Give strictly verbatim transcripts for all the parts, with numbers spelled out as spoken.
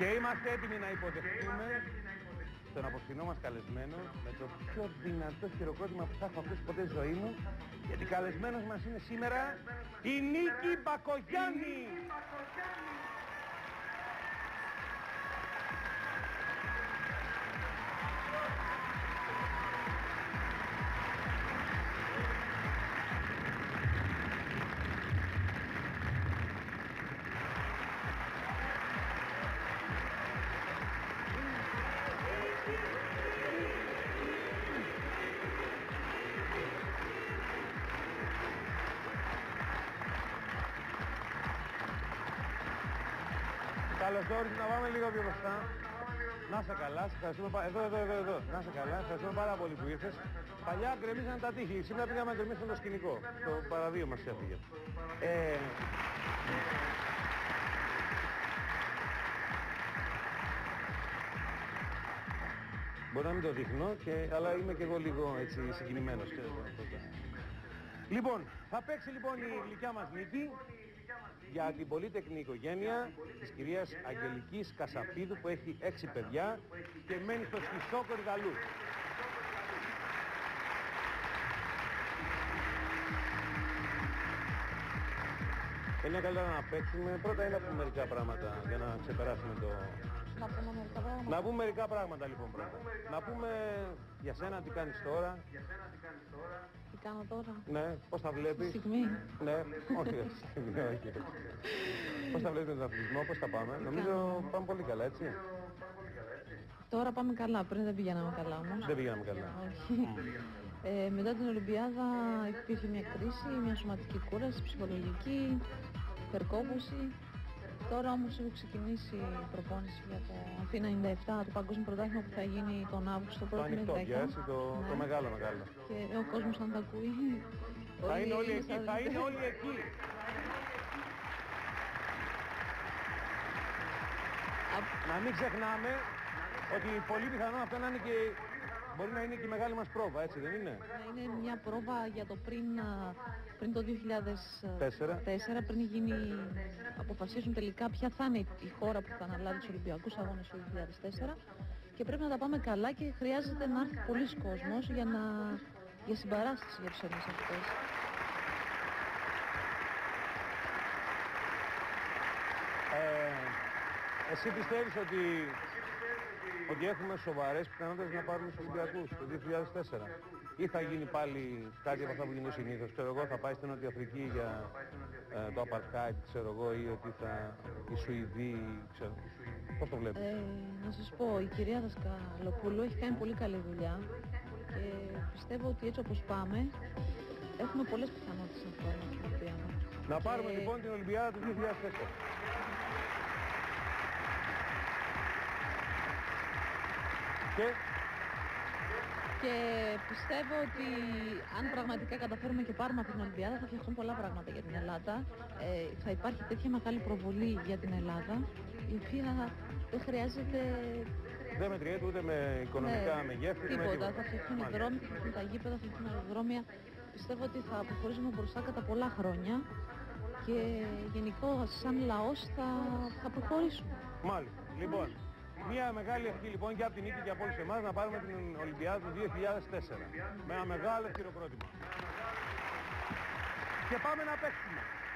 Και είμαστε έτοιμοι να υποδεχτούμε τον απόψινό μας καλεσμένο με το πιο δυνατό χειροκρότημα που θα έχω ακούσει ποτέ στη ζωή μου, γιατί καλεσμένος μας είναι σήμερα η Νίκη Μπακογιάννη. Καλώς όρισες, να πάμε λίγο πιο μπροστά. Να σε καλά, σε ευχαριστούμε πάρα εδώ, εδώ, εδώ, εδώ. Να σε καλά, ευχαριστούμε πάρα πολύ που ήρθες. Παλιά γκρεμίσαν τα τείχη, σήμερα πήγαμε να γκρεμίσουμε το σκηνικό. Το παραδείο μας έφυγε. Ε... Μπορεί να μην το δείχνω, και... αλλά είμαι και εγώ λίγο έτσι συγκινημένος. Λοιπόν, θα παίξει λοιπόν η γλυκιά μας Νίκη για την πολύτεκνη οικογένεια της κυρίας Αγγελικής Κασαπίδου, που έχει έξι παιδιά και μένει στο Σχιστό Κορυδαλού. Είναι καλύτερα να παίξουμε. Πρώτα είναι να πούμε μερικά πράγματα για να ξεπεράσουμε το... Να πούμε μερικά πράγματα. Να πούμε μερικά πράγματα λοιπόν πρώτα. Να πούμε για σένα τι κάνεις τώρα. Τι κάνω τώρα. Ναι, πώς τα βλέπεις. Στιγμή. Ναι, όχι, στιγμή, όχι. Πώς τα βλέπεις με τον αθλητισμό, πώς τα πάμε. Νομίζω πάμε πολύ καλά, έτσι. Τώρα πάμε καλά, πριν δεν πηγαίναμε καλά όμως. Δεν πηγαίναμε καλά. Όχι. Ε, μετά την Ολυμπιάδα υπήρχε μια κρίση, μια σωματική κούραση, ψυχολογική, υπερκόπωση. Τώρα όμως έχω ξεκινήσει η προπόνηση για το Αθήνα ενενήντα επτά, το παγκόσμιο πρωτάθλημα που θα γίνει τον Αύγουστο πρώτη με Το δέκα. ανοιχτό, το, Ναι. το μεγάλο μεγάλο. Και ο κόσμος αν τα ακούει... Θα είναι όλοι είναι εκεί, στα- θα είναι όλοι εκεί. Να μην ξεχνάμε ότι πολύ πιθανό αυτό να είναι και... Μπορεί να είναι και η μεγάλη μας πρόβα, έτσι δεν είναι. Να είναι μια πρόβα για το πριν, α, πριν το δύο χιλιάδες Τέσσερα. τέσσερα, πριν γίνει, αποφασίσουν τελικά ποια θα είναι η χώρα που θα αναλάβει τους Ολυμπιακούς Αγώνες το δύο χιλιάδες τέσσερα, και πρέπει να τα πάμε καλά και χρειάζεται να έρθει πολλής κόσμος για, να, για συμπαράσταση για τους Έλληνες αυτές. Ε, εσύ πιστεύεις ότι, ότι έχουμε σοβαρές πιθανότητες να πάρουμε στους Ολυμπιακούς το δύο χιλιάδες τέσσερα, ή θα γίνει πάλι κάτι από αυτά που γίνει συνήθως? Ξέρω εγώ, θα πάει στην Νότια Αφρική για ε, το Apartheid, ξέρω εγώ, ή ότι θα... οι Σουηδοί, ξέρω. Πώς το βλέπεις? Ε, να σας πω, η κυρία Δασκαλοπούλου έχει κάνει πολύ καλή δουλειά και πιστεύω ότι έτσι όπως πάμε έχουμε πολλές πιθανότητες να πάρουμε την Ολυμπιάδα. Να πάρουμε Και- λοιπόν την Ολυμπιάδα του δύο χιλιάδες τέσσερα. Και Και πιστεύω ότι αν πραγματικά καταφέρουμε και πάρουμε αυτή την Ολυμπιάδα θα φτιαχτούν πολλά πράγματα για την Ελλάδα. Ε, θα υπάρχει τέτοια μεγάλη προβολή για την Ελλάδα, η οποία δεν χρειάζεται δεν μετριέται ούτε με οικονομικά ναι, μεγέθη, ούτε με τίποτα. τίποτα. Θα φτιαχτούν οι Μάλιστα. δρόμοι, θα φτιαχτούν τα γήπεδα, θα φτιαχτούν αεροδρόμια. Πιστεύω ότι θα προχωρήσουμε μπροστά κατά πολλά χρόνια και γενικώ σαν λαός θα, θα προχωρήσουμε. Μάλιστα. Λοιπόν, μια μεγάλη ευχή λοιπόν και από την Νίκη και από όλους εμάς να πάρουμε την Ολυμπιάδα του δύο χιλιάδες τέσσερα. Με ένα μεγάλο χειροκρότημα. Και πάμε να παίξουμε.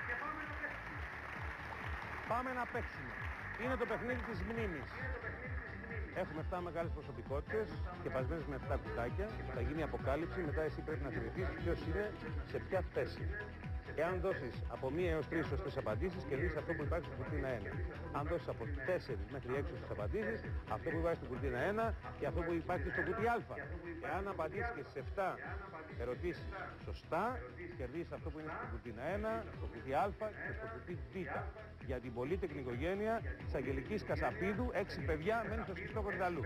Πάμε να παίξουμε. Είναι το παιχνίδι της μνήμης. Έχουμε επτά μεγάλες προσωπικότητες και πασμένες με επτά κουτάκια. Θα γίνει η αποκάλυψη, μετά εσύ πρέπει να θυμηθείς ποιος είναι σε ποια θέση. Εάν δώσεις από μία έως τρεις σωστές απαντήσεις, κερδίσεις αυτό που υπάρχει στην κουρτίνα ένα. Αν δώσεις από τέσσερις μέχρι έξι σωστές απαντήσεις, αυτό που υπάρχει στην κουρτίνα ένα και αυτό που υπάρχει στο κουτί Α. Εάν απαντήσεις και στις επτά ερωτήσεις σωστά, κερδίσεις αυτό που είναι στην κουρτίνα ένα, στο κουτί Α και στο κουτί Β. Για την πολύτεκνη οικογένεια της Αγγελικής Κασαπίδου, έξι παιδιά μένουν στο Σχιστό Κορυδαλού.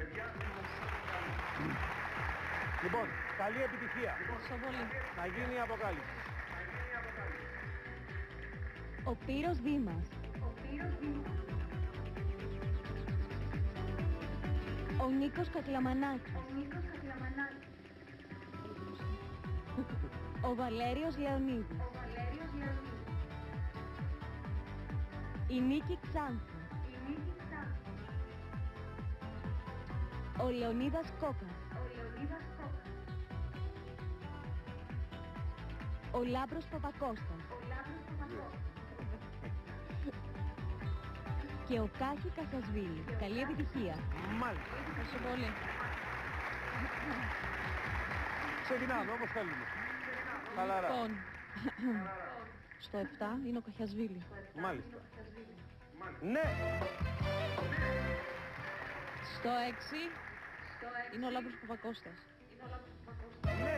Λοιπόν, καλή επιτυχία. Ευχαριστώ πολύ. Να γίνει η αποκάλυψη. Ο Πύρος Δήμας. Ο Νίκος Κακλαμανάκης. Ο Βαλέριος Λεωνίδης. Η Νίκη Ξάνθου. Ο Λεωνίδας Κόκας. Ο Λάμπρος Παπακώστας. Και ο Κάχη Κασασβίλη. Καλή επιτυχία. Μάλιστα. Ευχαριστώ πολύ. Ξεκινάμε όπως θέλουμε. Χαλαρά. Λοιπόν, στο επτά είναι ο Καχιασβίλη. Μάλιστα. Ναι. Στο έξι είναι ο Λάμπρος Παπακώστας. Ναι.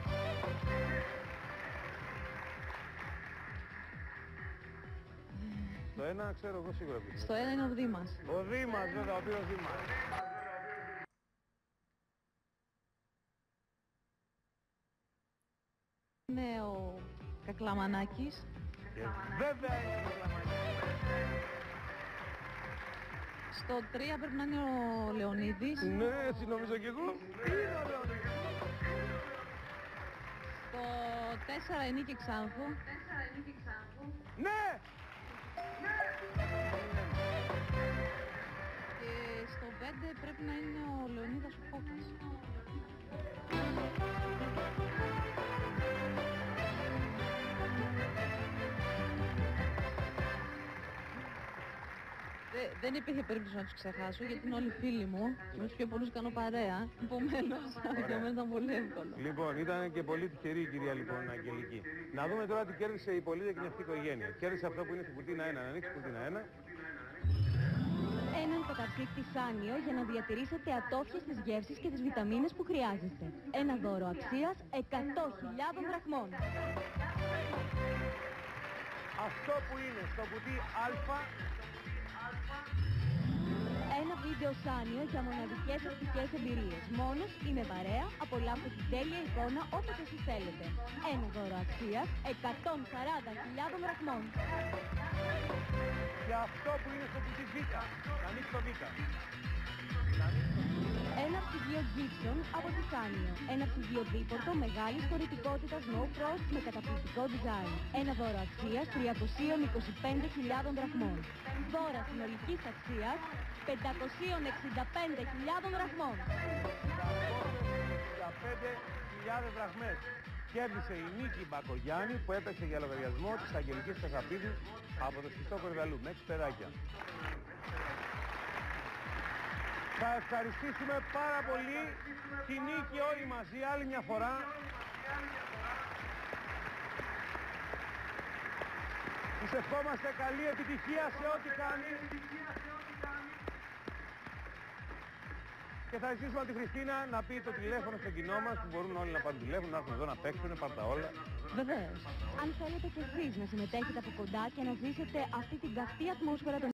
Στο ένα ξέρω εγώ σίγουρα ποιος είναι. Στο ένα είναι ο Δήμας. Ο Δήμας βέβαια, ο οποίος Δήμας. Είναι ο Κακλαμανάκης. Και βέβαια είναι ο Κακλαμανάκης. Στο τρία πρέπει να είναι ο Λεωνίδης. Ναι, έτσι νομίζω κι εγώ. Είναι ο Λεωνίδης. Στο τέσσερα η Νίκη Ξάνθου. Ναι! Και στο πέντε πρέπει να είναι ο Λεωνίδας ο Κόκας. Δε, δεν υπήρχε περίπτωση να τους ξεχάσω γιατί είναι όλοι φίλοι μου και με τους πιο πολλούς κάνω παρέα. Επομένως, για μένα ήταν πολύ εύκολο. Λοιπόν, ήταν και πολύ τυχερή η κυρία λοιπόν Αγγελική. Να δούμε τώρα τι κέρδισε η Πολύδια και αυτή η οικογένεια. Κέρδισε αυτό που είναι στην κουρτίνα ένα. Να ανοίξει κουρτίνα ένα. Έναν καταπλήκτη σάνιο για να διατηρήσετε ατόφιες τις γεύσεις και τις βιταμίνες που χρειάζεστε. Ένα δώρο αξίας εκατό χιλιάδων δραχμών. Αυτό που είναι στο κουτί Α. Ένα βίντεο σάνιο για μοναδικές οπτικές εμπειρίες. Μόνος ή με παρέα, απολαύστε την τέλεια εικόνα όπως εσείς θέλετε. Ένα δώρο αξίας εκατό σαράντα χιλιάδων δραχμών. Και αυτό που είναι στο κουτί Β. Να ανοίξει το Β. Ένα ψυγείο Gibson από τη Σάνιο. Ένα ψυγείο δίπορτο μεγάλης χωρητικότητας No Frost με καταπληκτικό design. Ένα δώρο αξίας τριακόσιες είκοσι πέντε χιλιάδων δραχμών. Δώρα συνολικής αξίας πεντακόσιες εξήντα πέντε χιλιάδων δραχμών. πεντακόσιες εξήντα πέντε χιλιάδες δραχμές. Κέρδισε η Νίκη Μπακογιάννη που έπαιξε για λογαριασμό της Αγγελικής Κασαπίδου από το Σκιστό Κορυδαλού με έξι παιδάκια. Θα ευχαριστήσουμε πάρα πολύ τη Νίκη όλοι μαζί άλλη μια φορά. Της ευχόμαστε καλή επιτυχία σε ό,τι κάνει. Και θα ζητήσουμε από τη Χριστίνα να πει το τηλέφωνο στο κοινό μας που μπορούν όλοι να πάρουν τηλέφωνο, να έρθουν εδώ να παίξουν, πάρουν τα όλα. Βεβαίως. Αν θέλετε και εσείς να συμμετέχετε από κοντά και να ζήσετε αυτή την καυτή ατμόσφαιρα των